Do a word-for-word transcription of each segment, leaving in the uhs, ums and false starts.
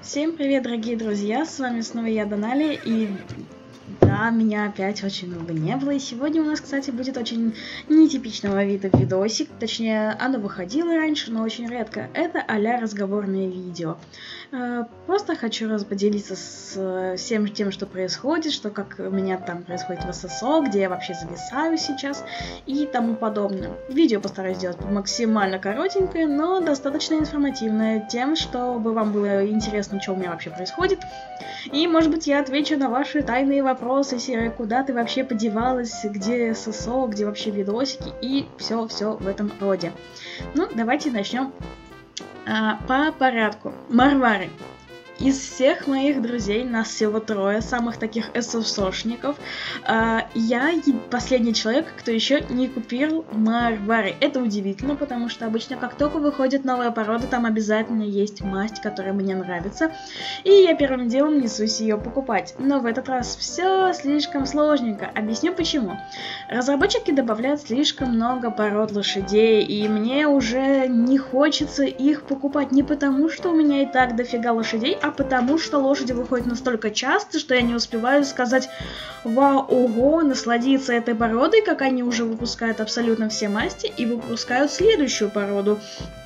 Всем привет, дорогие друзья, с вами снова я, Донали, и да, меня опять очень много не было, и сегодня у нас, кстати, будет очень нетипичного вида видосик, точнее, оно выходило раньше, но очень редко. Это а-ля разговорное видео. Просто хочу раз поделиться с всем тем, что происходит, что как у меня там происходит в ССО, где я вообще зависаю сейчас и тому подобное. Видео постараюсь сделать максимально коротенькое, но достаточно информативное, тем, чтобы вам было интересно, что у меня вообще происходит. И, может быть, я отвечу на ваши тайные вопросы, серия, куда ты вообще подевалась, где ССО, где вообще видосики и все-все в этом роде. Ну, давайте начнем а, по порядку. Марвары. Из всех моих друзей, нас всего трое, самых таких ССОшников, э, я последний человек, кто еще не купил Марвары. Это удивительно, потому что обычно, как только выходит новая порода, там обязательно есть масть, которая мне нравится, и я первым делом несусь ее покупать. Но в этот раз все слишком сложненько. Объясню почему. Разработчики добавляют слишком много пород лошадей, и мне уже не хочется их покупать не потому, что у меня и так дофига лошадей, а потому что лошади выходят настолько часто, что я не успеваю сказать «Вау, ого», насладиться этой породой, как они уже выпускают абсолютно все масти и выпускают следующую породу.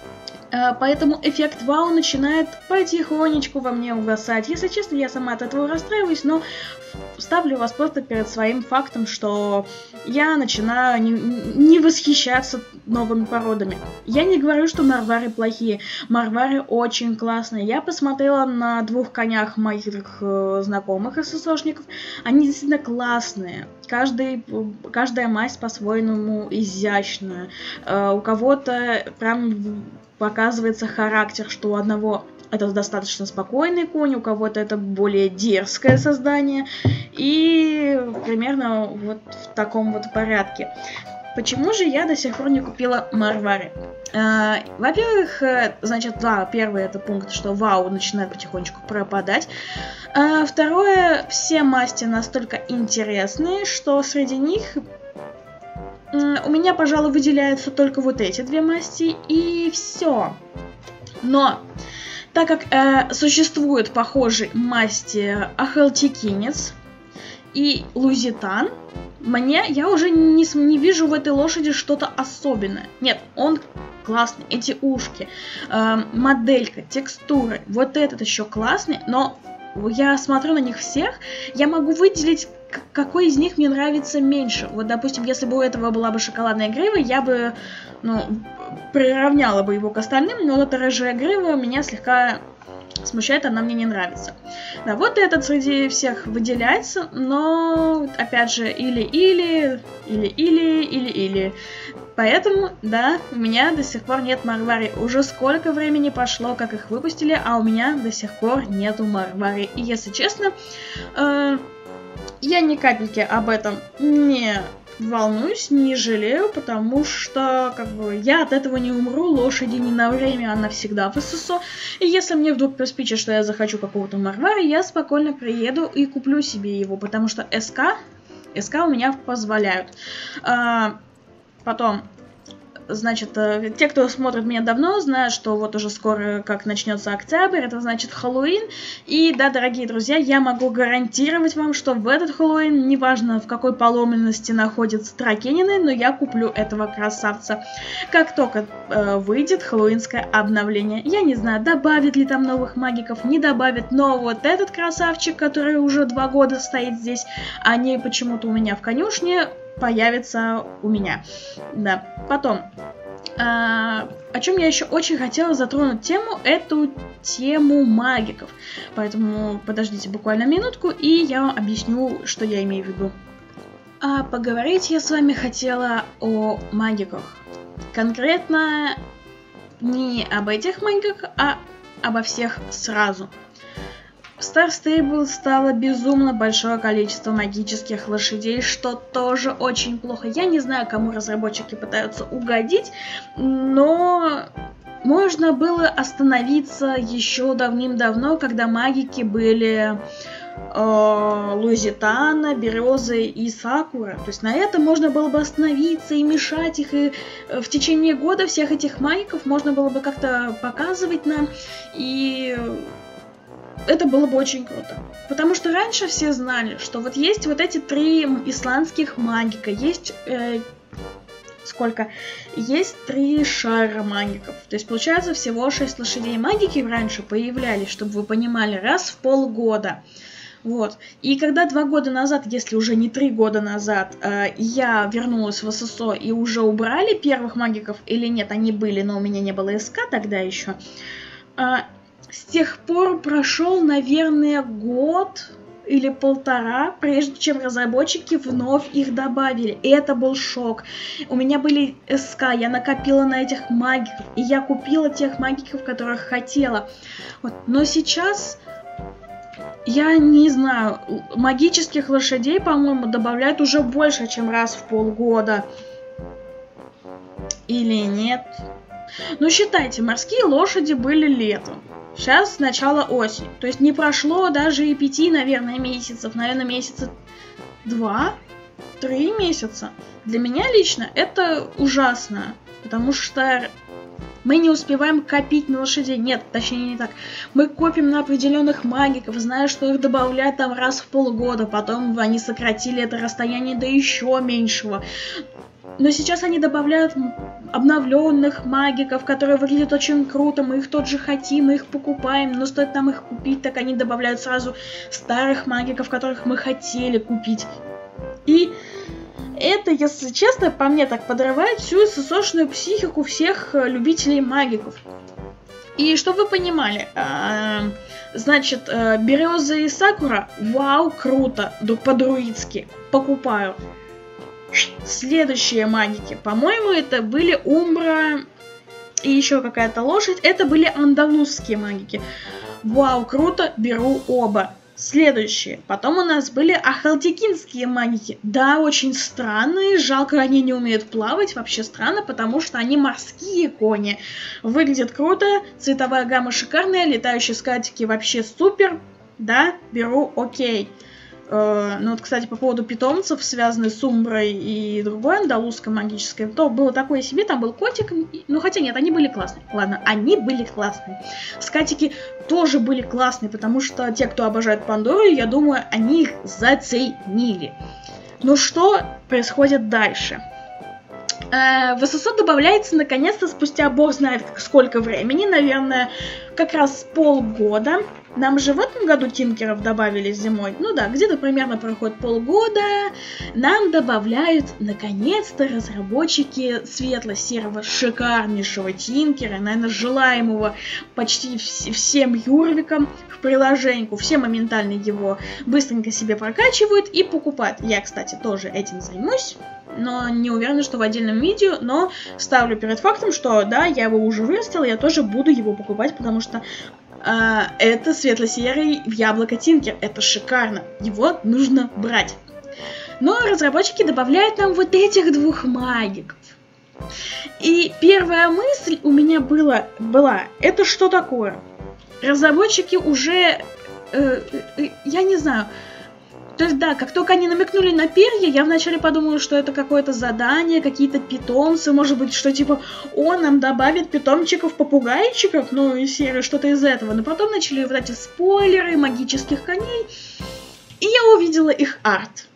Поэтому эффект вау начинает потихонечку во мне угасать. Если честно, я сама от этого расстраиваюсь, но ставлю вас просто перед своим фактом, что я начинаю не, не восхищаться новыми породами. Я не говорю, что марвары плохие. Марвары очень классные. Я посмотрела на двух конях моих э, знакомых ССОшников. Они действительно классные. Каждый, каждая масть по-своему изящная. Э, у кого-то прям показывается характер, что у одного это достаточно спокойный конь, у кого-то это более дерзкое создание, и примерно вот в таком вот порядке. Почему же я до сих пор не купила Марвары? Э, во-первых, значит, да, первый это пункт, что вау начинает потихонечку пропадать. Э, второе, все масти настолько интересные, что среди них у меня, пожалуй, выделяются только вот эти две масти, и все. Но, так как э, существуют похожие масти Ахалтекинец и Лузитан, мне, я уже не, не вижу в этой лошади что-то особенное. Нет, он классный, эти ушки, э, моделька, текстуры, вот этот еще классный, но я смотрю на них всех, я могу выделить, какой из них мне нравится меньше. Вот, допустим, если бы у этого была бы шоколадная грива, я бы, ну, приравняла бы его к остальным, но вот эта рыжая грива меня слегка смущает, она мне не нравится. Да, вот этот среди всех выделяется, но, опять же, или-или, или-или, или-или. Поэтому, да, у меня до сих пор нет Марвары. Уже сколько времени прошло, как их выпустили, а у меня до сих пор нету Марвары. И, если честно, э я ни капельки об этом не волнуюсь, не жалею, потому что, как бы, я от этого не умру, лошади не на время, а навсегда в ССО. И если мне вдруг приспичит, что я захочу какого-то Марвара, я спокойно приеду и куплю себе его, потому что СК, СК у меня позволяют. А, потом... Значит, те, кто смотрит меня давно, знают, что вот уже скоро, как начнется октябрь, это значит Хэллоуин. И да, дорогие друзья, я могу гарантировать вам, что в этот Хэллоуин, неважно в какой поломенности находится Тракенины, но я куплю этого красавца. Как только э, выйдет хэллоуинское обновление. Я не знаю, добавит ли там новых магиков, не добавит, но вот этот красавчик, который уже два года стоит здесь, они почему-то у меня в конюшне, появится у меня. Да. Потом, а, о чем я еще очень хотела затронуть тему, эту тему магиков. Поэтому подождите буквально минутку, и я вам объясню, что я имею в виду. А поговорить я с вами хотела о магиках. Конкретно не об этих магиках, а обо всех сразу. В Star Stable стало безумно большое количество магических лошадей, что тоже очень плохо. Я не знаю, кому разработчики пытаются угодить, но можно было остановиться еще давным-давно, когда магики были э, Лузитана, Березы и Сакура. То есть на это можно было бы остановиться и мешать их, и в течение года всех этих магиков можно было бы как-то показывать нам и это было бы очень круто. Потому что раньше все знали, что вот есть вот эти три исландских магика, есть... Э, сколько? Есть три шара магиков. То есть, получается, всего шесть лошадей магики раньше появлялись, чтобы вы понимали, раз в полгода. Вот. И когда два года назад, если уже не три года назад, э, я вернулась в ССО и уже убрали первых магиков, или нет, они были, но у меня не было СК тогда еще, э, с тех пор прошел, наверное, год или полтора, прежде чем разработчики вновь их добавили. И это был шок. У меня были СК, я накопила на этих магиков, и я купила тех магиков, которых хотела. Вот. Но сейчас, я не знаю, магических лошадей, по-моему, добавляют уже больше, чем раз в полгода. Или нет? Ну, считайте, морские лошади были летом. Сейчас начало осени. То есть не прошло даже и пяти, наверное, месяцев. Наверное, месяца два, три месяца. Для меня лично это ужасно. Потому что мы не успеваем копить на лошадей. Нет, точнее не так. Мы копим на определенных магиков, зная, что их добавляют там раз в полгода. Потом они сократили это расстояние до еще меньшего. Но сейчас они добавляют обновленных магиков, которые выглядят очень круто, мы их тут же хотим, мы их покупаем, но стоит нам их купить, так они добавляют сразу старых магиков, которых мы хотели купить. И это, если честно, по мне так подрывает всю ССОшную психику всех любителей магиков. И чтобы вы понимали, э, значит, э, Береза и Сакура, вау, круто, по-друидски, покупаю. Следующие магики, по-моему, это были Умбра и еще какая-то лошадь. Это были андалузские магики. Вау, круто, беру оба. Следующие. Потом у нас были ахалтекинские магики. Да, очень странные, жалко, они не умеют плавать. Вообще странно, потому что они морские кони. Выглядят круто, цветовая гамма шикарная, летающие скатики вообще супер. Да, беру, окей. Ну вот, кстати, по поводу питомцев, связанных с Умброй и другой андалузской магической, то было такое себе, там был котик, ну хотя нет, они были классные. Ладно, они были классные. Скатики тоже были классные, потому что те, кто обожает Пандору, я думаю, они их заценили. Но что происходит дальше? В ССО добавляется наконец-то спустя бог знает сколько времени, наверное, как раз полгода. Нам же в этом году тинкеров добавили зимой. Ну да, где-то примерно проходит полгода. Нам добавляют, наконец-то, разработчики светло-серого шикарнейшего тинкера, наверное, желаемого почти вс- всем юрвикам в приложеньку. Все моментально его быстренько себе прокачивают и покупают. Я, кстати, тоже этим займусь. Но не уверена, что в отдельном видео, но ставлю перед фактом, что да, я его уже вырастила, я тоже буду его покупать, потому что э, это светло-серый в яблоко тинкер, это шикарно, его нужно брать. Но разработчики добавляют нам вот этих двух магиков. И первая мысль у меня была, была это что такое? Разработчики уже, э, э, я не знаю... То есть, да, как только они намекнули на перья, я вначале подумала, что это какое-то задание, какие-то питомцы, может быть, что типа, о, нам добавят питомчиков-попугайчиков, ну, из серии что-то из этого. Но потом начали вот эти спойлеры магических коней, и я увидела их арт.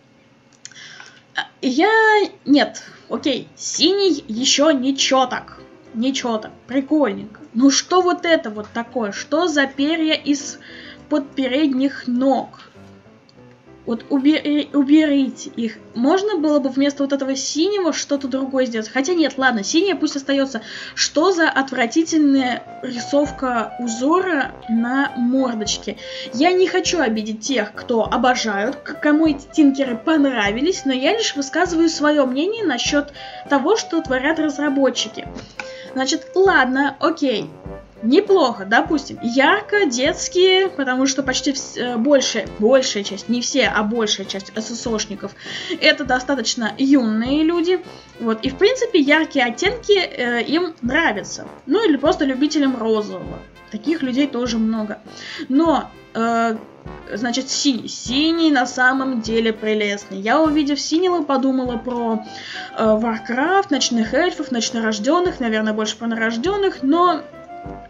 Я... Нет, окей, синий еще ничего так, ничего так, прикольненько. Ну что вот это вот такое, что за перья из-под передних ног? Вот убери, уберите их. Можно было бы вместо вот этого синего что-то другое сделать. Хотя нет, ладно, синее пусть остается. Что за отвратительная рисовка узора на мордочке? Я не хочу обидеть тех, кто обожают, кому эти тинкеры понравились, но я лишь высказываю свое мнение насчет того, что творят разработчики. Значит, ладно, окей. Неплохо, допустим, ярко, детские, потому что почти вс- большая, большая часть, не все, а большая часть ССОшников это достаточно юные люди, вот, и в принципе яркие оттенки э, им нравятся, ну или просто любителям розового, таких людей тоже много, но, э, значит, синий, синий на самом деле прелестный, я увидев синего подумала про э, Warcraft, ночных эльфов, ночнорожденных, наверное больше про нарожденных, но...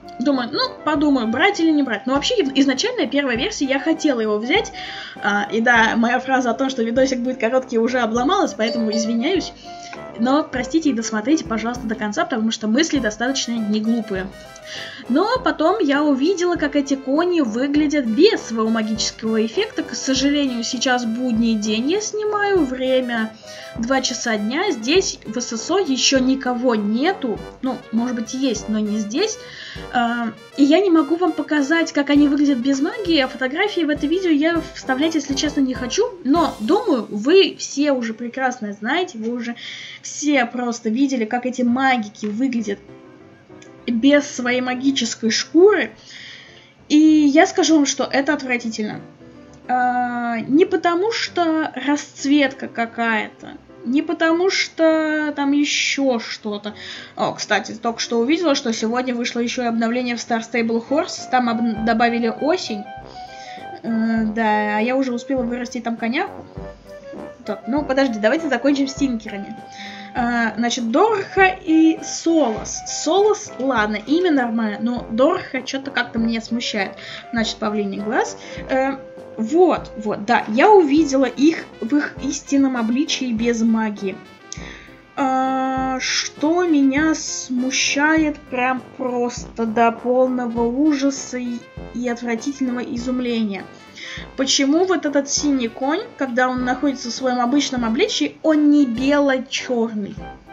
Думаю, ну, подумаю, брать или не брать. Но вообще, изначально первая версия, я хотела его взять. А, и да, моя фраза о том, что видосик будет короткий, уже обломалась, поэтому извиняюсь. Но, простите и досмотрите, пожалуйста, до конца, потому что мысли достаточно не глупые. Но потом я увидела, как эти кони выглядят без своего магического эффекта. К сожалению, сейчас будний день я снимаю, время два часа дня. Здесь в ССО еще никого нету. Ну, может быть, есть, но не здесь. И я не могу вам показать, как они выглядят без магии, а фотографии в это видео я вставлять, если честно, не хочу. Но, думаю, вы все уже прекрасно знаете, вы уже все просто видели, как эти магики выглядят без своей магической шкуры. И я скажу вам, что это отвратительно. А, не потому что расцветка какая-то, не потому что там еще что-то. О, кстати, только что увидела, что сегодня вышло еще и обновление в Star Stable Horse. Там об- добавили осень. А, да, а я уже успела вырастить там коняку. Так, ну подожди, давайте закончим с тинкерами. Uh, значит, Дорха и Солос. Солос, ладно, имя нормально, но Дорха что-то как-то меня смущает. Значит, павлиний глаз. Uh, вот, вот, да, я увидела их в их истинном обличии без магии. Uh, что меня смущает прям просто до полного ужаса и, и отвратительного изумления. Почему вот этот синий конь, когда он находится в своем обычном обличии, он не бело-черный?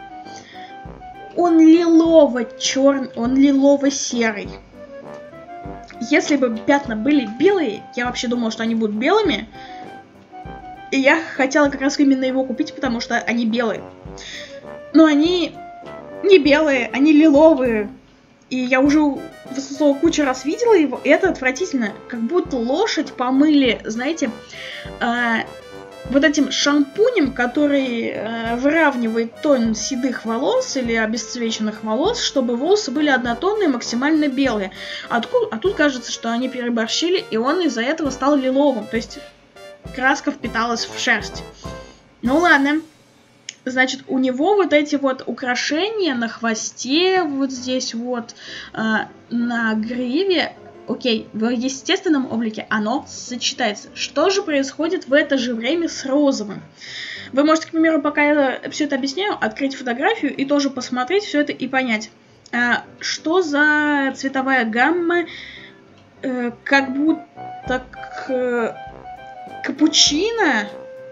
Он лилово-черный, он лилово-серый. Если бы пятна были белые, я вообще думала, что они будут белыми, и я хотела как раз именно его купить, потому что они белые. Но они не белые, они лиловые. И я уже в ССО кучу раз видела его, и это отвратительно. Как будто лошадь помыли, знаете, э, вот этим шампунем, который э, выравнивает тон седых волос или обесцвеченных волос, чтобы волосы были однотонные, максимально белые. А тут, а тут кажется, что они переборщили, и он из-за этого стал лиловым. То есть краска впиталась в шерсть. Ну ладно. Значит, у него вот эти вот украшения на хвосте, вот здесь вот, э, на гриве, окей, в естественном облике оно сочетается. Что же происходит в это же время с розовым? Вы можете, к примеру, пока я все это объясняю, открыть фотографию и тоже посмотреть все это и понять, э, что за цветовая гамма, э, как будто к, капучино,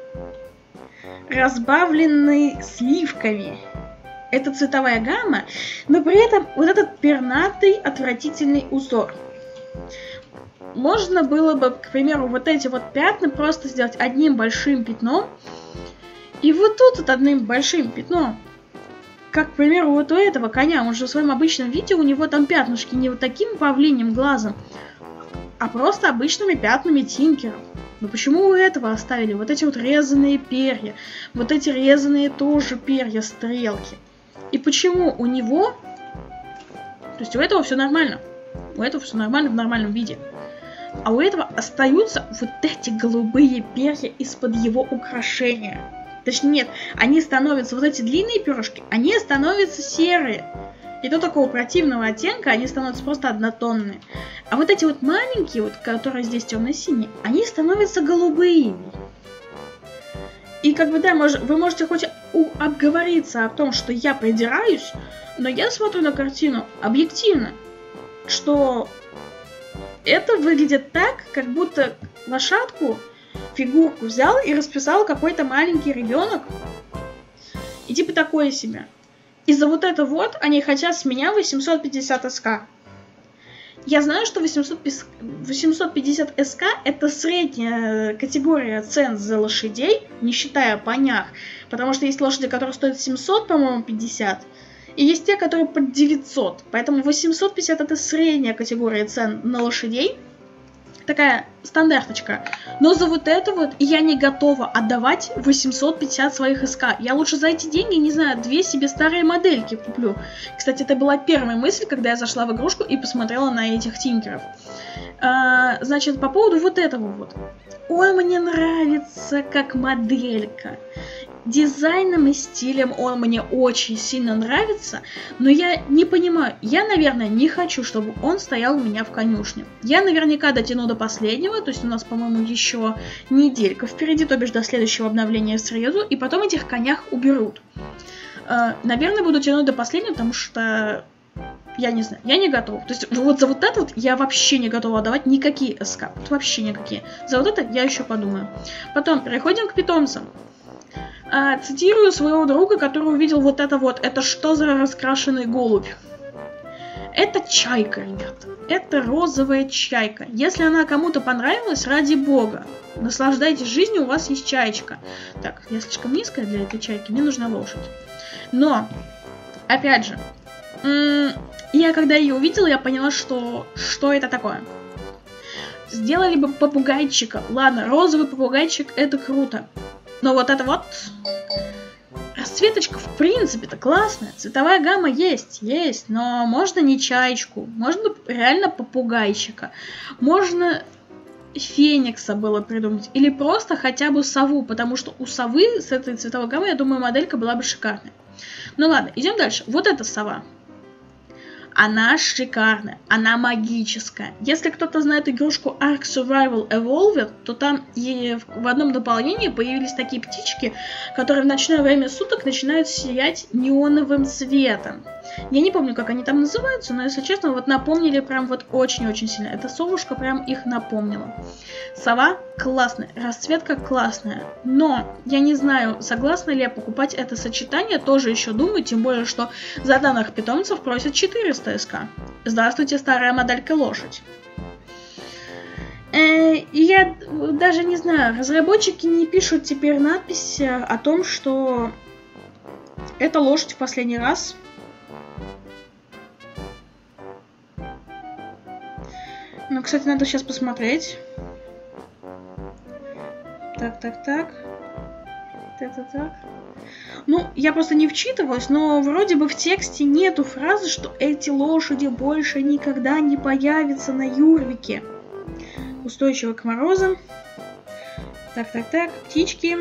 разбавленный сливками. Это цветовая гамма, но при этом вот этот пернатый отвратительный узор. Можно было бы, к примеру, вот эти вот пятна просто сделать одним большим пятном, и вот тут вот одним большим пятном. Как, к примеру, вот у этого коня, он же в своем обычном виде, у него там пятнышки не вот таким павлиним глазом, а просто обычными пятнами тинкером. Но почему у этого оставили вот эти вот резаные перья, вот эти резаные тоже перья, стрелки? И почему у него, то есть у этого все нормально, у этого все нормально в нормальном виде, а у этого остаются вот эти голубые перья из-под его украшения? Точнее нет, они становятся, вот эти длинные перышки, они становятся серые. И до такого противного оттенка они становятся просто однотонные. А вот эти вот маленькие, вот, которые здесь темно-синие, они становятся голубыми. И как бы, да, мож, вы можете хоть у, обговориться о том, что я придираюсь, но я смотрю на картину объективно, что это выглядит так, как будто лошадку, фигурку взял и расписал какой-то маленький ребенок. И типа такое себе. И за вот это вот они хотят с меня восемьсот пятьдесят эс ка. Я знаю, что восемьсот пятьдесят эс ка это средняя категория цен за лошадей, не считая понях. Потому что есть лошади, которые стоят семьсот, по-моему, пятьдесят. И есть те, которые под девятьсот. Поэтому восемьсот пятьдесят это средняя категория цен на лошадей. Такая стандарточка. Но за вот это вот я не готова отдавать восемьсот пятьдесят своих эс ка. Я лучше за эти деньги, не знаю, две себе старые модельки куплю. Кстати, это была первая мысль, когда я зашла в игрушку и посмотрела на этих тинкеров. А, значит, по поводу вот этого вот. Он мне нравится как моделька. дизайном и стилем он мне очень сильно нравится, но я не понимаю, я, наверное, не хочу, чтобы он стоял у меня в конюшне. Я наверняка дотяну до последнего, то есть у нас, по-моему, еще неделька впереди, то бишь до следующего обновления в среду, и потом этих конях уберут. Наверное, буду тянуть до последнего, потому что я не знаю, я не готова. То есть вот за вот это вот я вообще не готова отдавать никакие СК, вот вообще никакие. За вот это я еще подумаю. Потом переходим к питомцам. А, цитирую своего друга, который увидел вот это вот. Это что за раскрашенный голубь? Это чайка, ребята. Это розовая чайка. Если она кому-то понравилась, ради бога, наслаждайтесь жизнью, у вас есть чаечка. Так, я слишком низкая для этой чайки, мне нужна лошадь. Но, опять же, я когда ее увидела, я поняла, что что это такое. Сделали бы попугайчика. Ладно, розовый попугайчик, это круто. Но вот это вот... Расцветочка, в принципе-то, классная. Цветовая гамма есть, есть. Но можно не чаечку. Можно реально попугайчика. Можно феникса было придумать. Или просто хотя бы сову. Потому что у совы с этой цветовой гаммой, я думаю, моделька была бы шикарная. Ну ладно, идем дальше. Вот эта сова. Она шикарная, она магическая. Если кто-то знает игрушку Ark Survival Evolved, то там и в одном дополнении появились такие птички, которые в ночное время суток начинают сиять неоновым цветом. Я не помню, как они там называются, но, если честно, вот напомнили прям вот очень-очень сильно. Эта совушка прям их напомнила. Сова классная, расцветка классная. Но я не знаю, согласна ли я покупать это сочетание, тоже еще думаю, тем более, что за данных питомцев просят четыреста СК. Здравствуйте, старая моделька лошадь. Э, я даже не знаю, разработчики не пишут теперь надпись о том, что эта лошадь в последний раз... Ну, кстати, надо сейчас посмотреть. Так, так, так. Так, так, так. Ну, я просто не вчитывалась, но вроде бы в тексте нету фразы, что эти лошади больше никогда не появятся на Юрвике. Устойчивы к морозам. Так, так, так. Птички.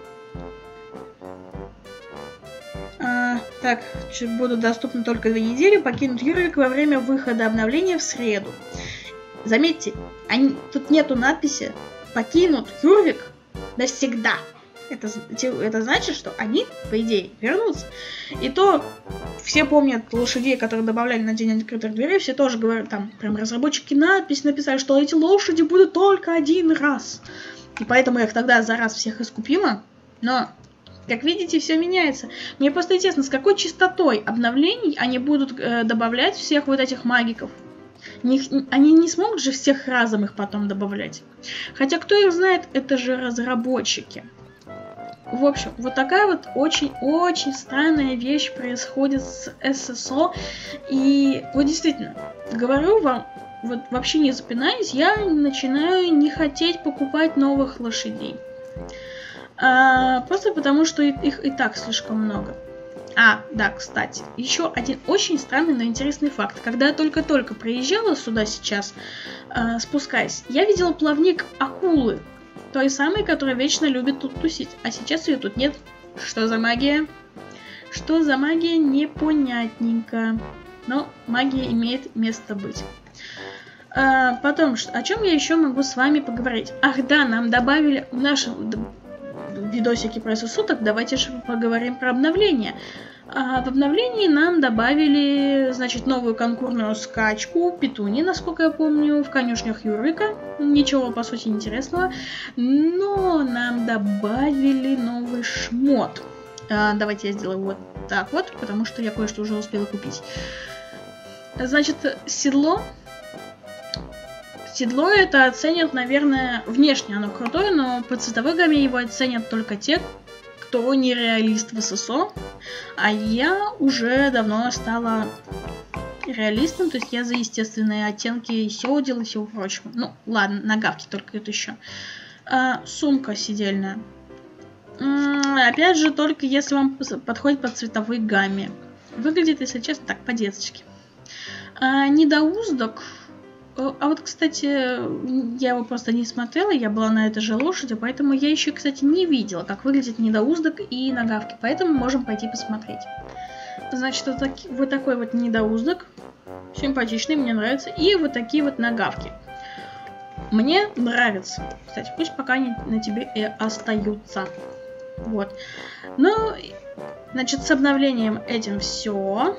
А, так, будут доступны только две недели. Покинут Юрвик во время выхода обновления в среду. Заметьте, они, тут нету надписи «покинут Юрвик навсегда». Это, это значит, что они, по идее, вернутся. И то все помнят лошадей, которые добавляли на день открытых дверей, все тоже говорят, там прям разработчики надпись написали, что эти лошади будут только один раз. И поэтому я их тогда за раз всех искупила. Но, как видите, все меняется. Мне просто интересно, с какой частотой обновлений они будут э, добавлять всех вот этих магиков. Не, они не смогут же всех разом их потом добавлять. Хотя, кто их знает, это же разработчики. В общем, вот такая вот очень-очень странная вещь происходит с ССО. И вот действительно, говорю вам, вот вообще не запинаюсь, я начинаю не хотеть покупать новых лошадей. А, просто потому, что их и так слишком много. А, да, кстати, еще один очень странный, но интересный факт. Когда я только-только приезжала сюда сейчас, э, спускаясь, я видела плавник акулы. Той самой, которая вечно любит тут тусить. А сейчас ее тут нет. Что за магия? Что за магия? Непонятненько. Но магия имеет место быть. А, потом, о чем я еще могу с вами поговорить? Ах да, нам добавили в нашем видосике про суток. Давайте же поговорим про обновление. А в обновлении нам добавили, значит, новую конкурсную скачку Петуни, насколько я помню, в конюшнях Юрвика. Ничего, по сути, интересного. Но нам добавили новый шмот. А, давайте я сделаю вот так вот, потому что я кое-что уже успела купить. Значит, седло. Седло это оценят, наверное, внешне оно крутое, но по цветовой гамме его оценят только те, кто не реалист в ССО. А я уже давно стала реалистом, то есть я за естественные оттенки сёдел и всего прочего. Ну, ладно, нагавки только это еще. А, сумка сидельная. М-м, опять же, только если вам подходит по цветовой гамме. Выглядит, если честно, так, по-детски. А, недоуздок. А вот, кстати, я его просто не смотрела, я была на этой же лошади, поэтому я еще, кстати, не видела, как выглядит недоуздок и нагавки, поэтому можем пойти посмотреть. Значит, вот, таки, вот такой вот недоуздок, симпатичный, мне нравится, и вот такие вот нагавки. Мне нравится. Кстати, пусть пока они на тебе и остаются. Вот. Ну, значит, с обновлением этим все.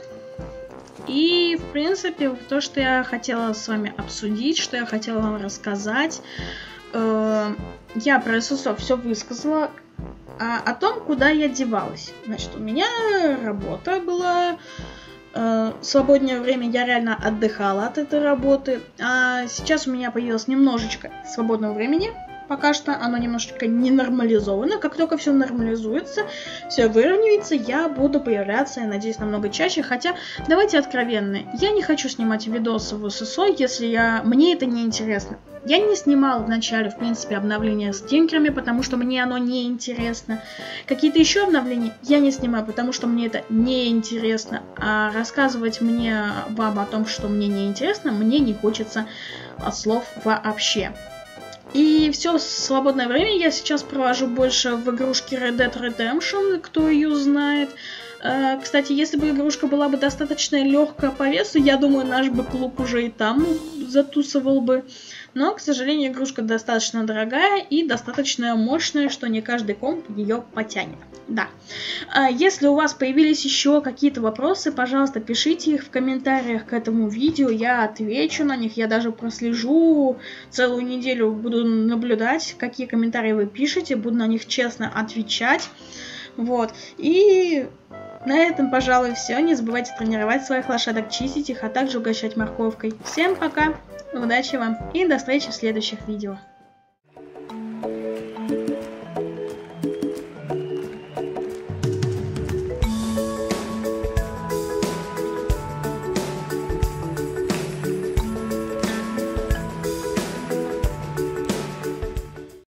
И, в принципе, то, что я хотела с вами обсудить, что я хотела вам рассказать. Э, я про эс эс о все высказала. А о том, куда я девалась. Значит, у меня работа была... Э, свободное время я реально отдыхала от этой работы. А сейчас у меня появилось немножечко свободного времени. Пока что оно немножечко не нормализовано. Как только все нормализуется, все выровняется, я буду появляться, я надеюсь, намного чаще. Хотя, давайте откровенно, я не хочу снимать видосы в эс эс о, если я... мне это не интересно. Я не снимала в начале, в принципе, обновления с тинкерами, потому что мне оно не интересно. Какие-то еще обновления я не снимаю, потому что мне это не интересно. А рассказывать мне вам о том, что мне не интересно, мне не хочется от слов вообще. И все свободное время я сейчас провожу больше в игрушке Red Dead Redemption, кто ее знает. Кстати, если бы игрушка была бы достаточно легкая по весу, я думаю, наш бы клуб уже и там затусывал бы. Но, к сожалению, игрушка достаточно дорогая и достаточно мощная, что не каждый комп ее потянет. Да. Если у вас появились еще какие-то вопросы, пожалуйста, пишите их в комментариях к этому видео, я отвечу на них, я даже прослежу целую неделю, буду наблюдать, какие комментарии вы пишете, буду на них честно отвечать. Вот. И на этом, пожалуй, все. Не забывайте тренировать своих лошадок, чистить их, а также угощать морковкой. Всем пока, удачи вам и до встречи в следующих видео.